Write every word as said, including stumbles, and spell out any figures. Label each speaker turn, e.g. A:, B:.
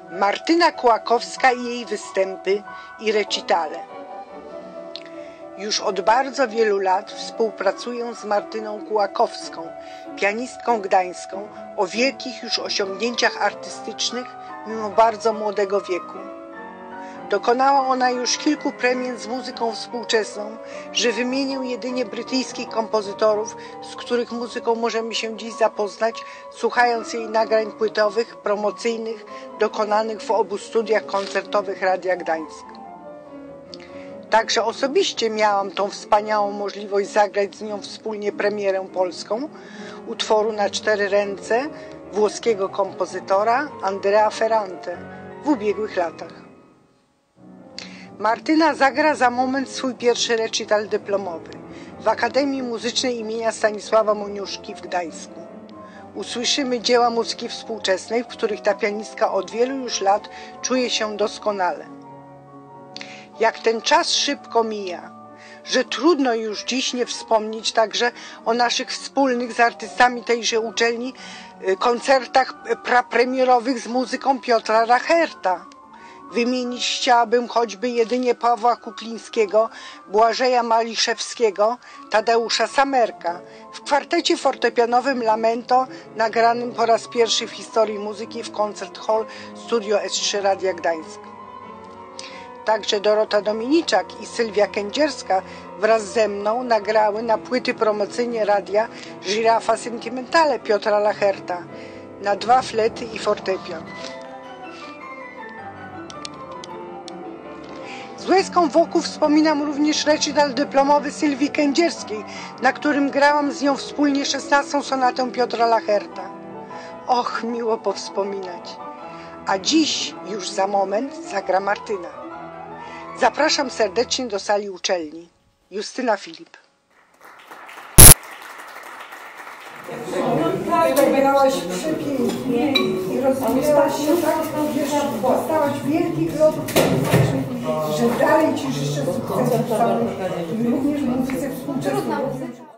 A: Martyna Kułakowska i jej występy i recitale. Już od bardzo wielu lat współpracuję z Martyną Kułakowską, pianistką gdańską o wielkich już osiągnięciach artystycznych mimo bardzo młodego wieku. Dokonała ona już kilku premier z muzyką współczesną, że wymienię jedynie brytyjskich kompozytorów, z których muzyką możemy się dziś zapoznać, słuchając jej nagrań płytowych, promocyjnych, dokonanych w obu studiach koncertowych Radia Gdańsk. Także osobiście miałam tą wspaniałą możliwość zagrać z nią wspólnie premierę polską utworu na cztery ręce włoskiego kompozytora Andrea Ferrante w ubiegłych latach. Martyna zagra za moment swój pierwszy recital dyplomowy w Akademii Muzycznej imienia Stanisława Moniuszki w Gdańsku. Usłyszymy dzieła muzyki współczesnej, w których ta pianistka od wielu już lat czuje się doskonale. Jak ten czas szybko mija, że trudno już dziś nie wspomnieć także o naszych wspólnych z artystami tejże uczelni koncertach prapremierowych z muzyką Piotra Racherta. Wymienić chciałabym choćby jedynie Pawła Kuklińskiego, Błażeja Maliszewskiego, Tadeusza Samerka w kwartecie fortepianowym Lamento nagranym po raz pierwszy w historii muzyki w Concert Hall Studio S trzy Radia Gdańsk. Także Dorota Dominiczak i Sylwia Kędzierska wraz ze mną nagrały na płyty promocyjne radia Żirafa Sentimentale Piotra Racherta na dwa flety i fortepian. Z łezką wokół wspominam również recital dyplomowy Sylwii Kędzierskiej, na którym grałam z nią wspólnie szesnastą sonatę Piotra Racherta. Och, miło powspominać. A dziś, już za moment, zagra Martyna. Zapraszam serdecznie do sali uczelni. Justyna Filip. Zagrałaś przepięknie i rozwijałaś się tak, że dostałaś wielkich lotów, że dalej Ci życzę sukcesu i również w muzyce współczesnej.